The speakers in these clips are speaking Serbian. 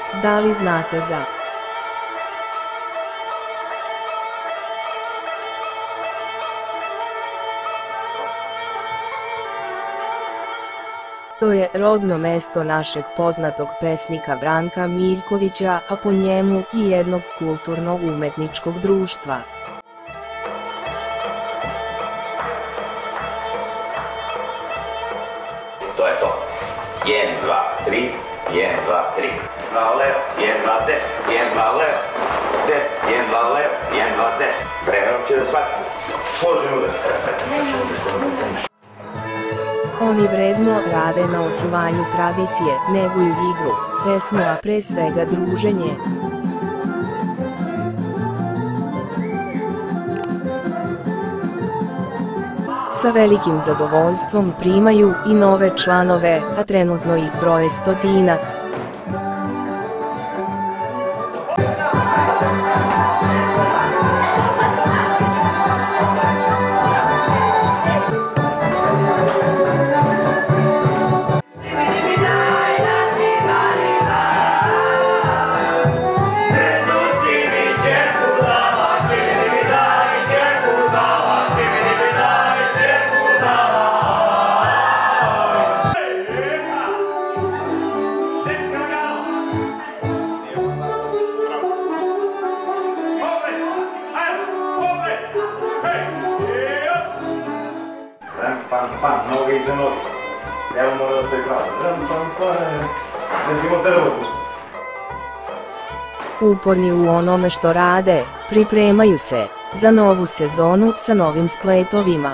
Da li znate za? To je rodno mesto našeg poznatog pesnika Branka Miljkovića, a po njemu i jednog kulturno-umetničkog društva. To je to. 1, 2, 3, 1, 2, 3. 2 levo, 1, 2, desno, 1, 2 levo, desno, 1, 2 levo, 1, 2 desno. Trener će da shvati. Složen udar. Oni vredno rade na očuvanju tradicije, neguju igru, pesmu, a pre svega druženje. Sa velikim zadovoljstvom primaju i nove članove, a trenutno ih broje stotinak. Pam, noge iza noge. Evo mora da stoji pravo. Držimo drvo. Uporni u onome što rade, pripremaju se za novu sezonu sa novim spletovima.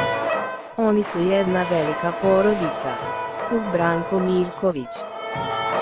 Oni su jedna velika porodica. Kuk Branko Miljković.